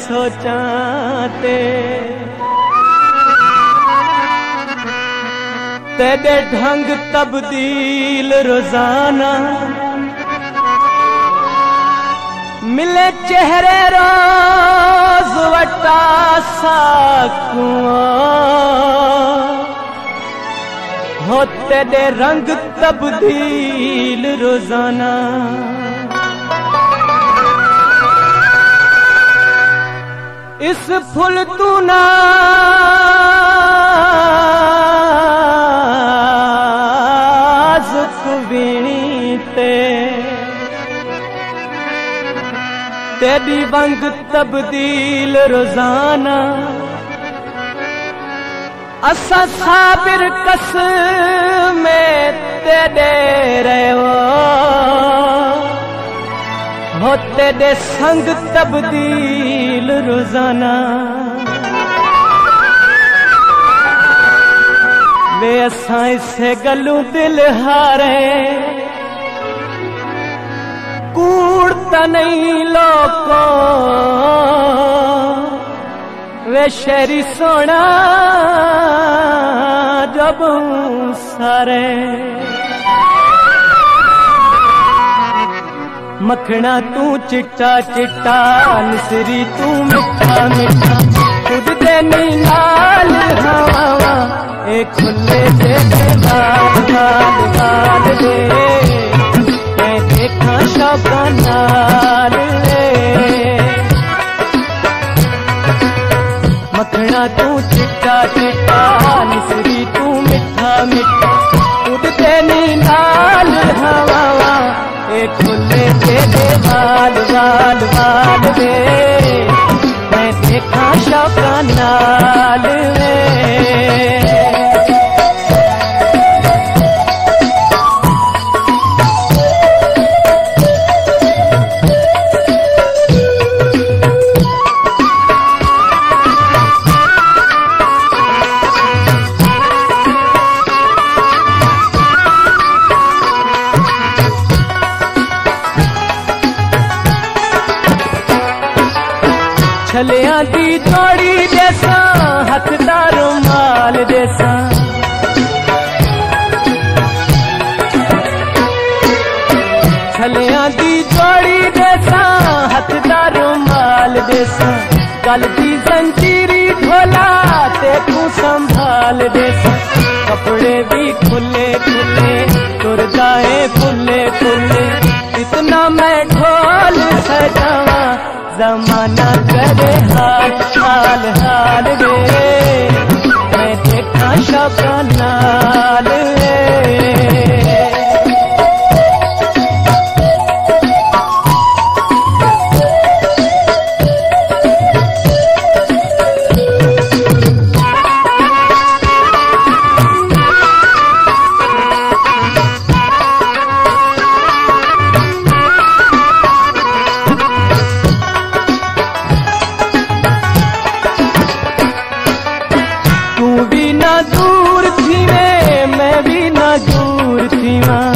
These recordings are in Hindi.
सोचां तेरे ढंग तब्दील रोजाना मिले चेहरे रोज वटा साकुआ हो तेरे रंग तब्दील रोजाना इस फुल तू नाजुक वीणी तेरी वंग तब्दील रोजाना असा साबिर कसमें तेरे रहो हो तेरे संग तब्दील रोजाना वे असा इसे गलू दिल हारे कूड़ता नहीं लोको वे शेरी सोना जब सारे मखना तू चिट्टा चिट्टा निसरी तू मिठा मिठा खुद दे नाल हवा ए खुले दे गाल दे मैं देखा शौका नाल मखना तू चिट्टा चिट्टा निसरी तू मिठा मिठा खुद दे नाल हवा ए खुले दे वाल वाल वाल दे मैं देखा शौका नाल छलियां दी जोड़ी जैसा हथदा रुमाल जैसा छलियां दी जोड़ी जैसा हथदा रुमाल जैसा गल दी जंजीरी ढोला ते तू संभाल जैसा कपड़े भी खुले खुले तुरदा है फुले फुले इतना मैं ढोल सजावा जमाना करे हाल हाल हाल रे मैं देखा शौका नाल दूर थी मैं भी ना दूर थी माँ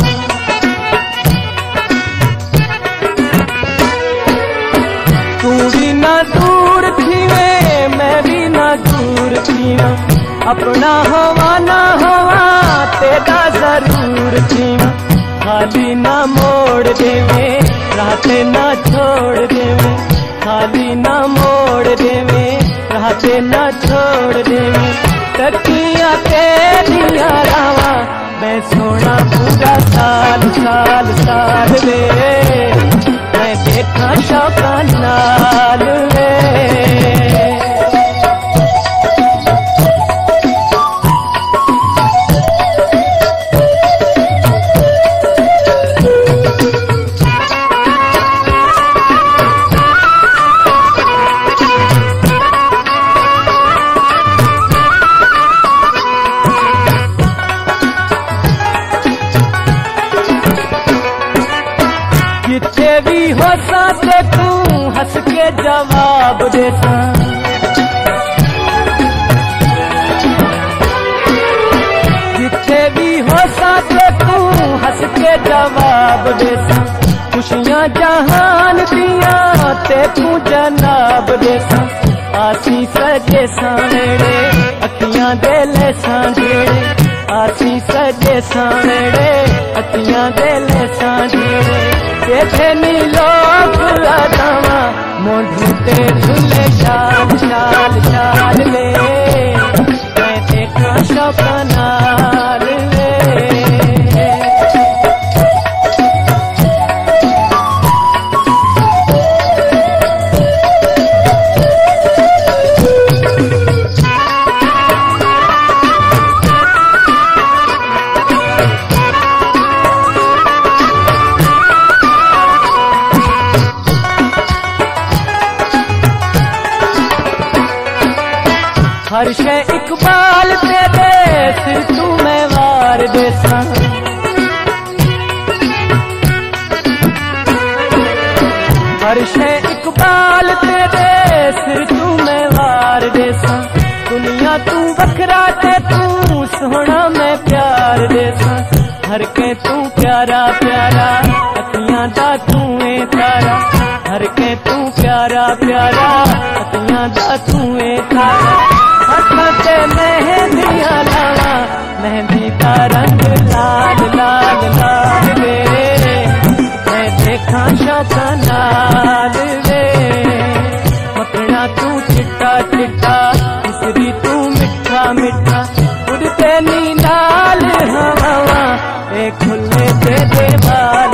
तू भी ना दूर थी मैं भी ना दूर थी माँ अपना हवा ना हवा तेरा जरूर थी माँ खाली ना मोड़ देवे राहते ना छोड़ देवे खाली ना मोड़ देवे राहते ना छोड़ देवे तकिया तेरिया रावा मैं सोना पूरा साल साल साल रे मैं देखा शौका नाल रे जिथे भी हो साथे तू हंस के जवाब देता जिथे भी हो साथे तू हंस के जवाब देता खुशियां जहान दिया ते तू जनाब देसा आसी सजे सानेड़े अखियां दे लेसां जेड़े आसी सजे सानेड़े अखियां दे लेसां जेड़े तेथे नी लोग लादावा मोढू ते झूले शाल शाल शाल ले मैं देखा शौका नाल ले हर शे इकबाल तेरे सिर तू मैं वार देसा हर शे इकबाल तेरे सिर तू मैं वार देसा दुनिया तू बखरा ते तू सोहना मैं प्यार देसा हर के तू प्यारा प्यारा अखियां दा तू ए तारा हर के तू प्यारा प्यारा अखियां दा तू ए तारा हथे मेहंदियां लावा मेहंदी का रंग लाल लाल लाल वे मैं देखा शौका नाल वे मकड़ा तू चिट्टा चिट्टा इसरी तू मिठा मिठा उड़ते नी नाल हवा ए खुले दे बाल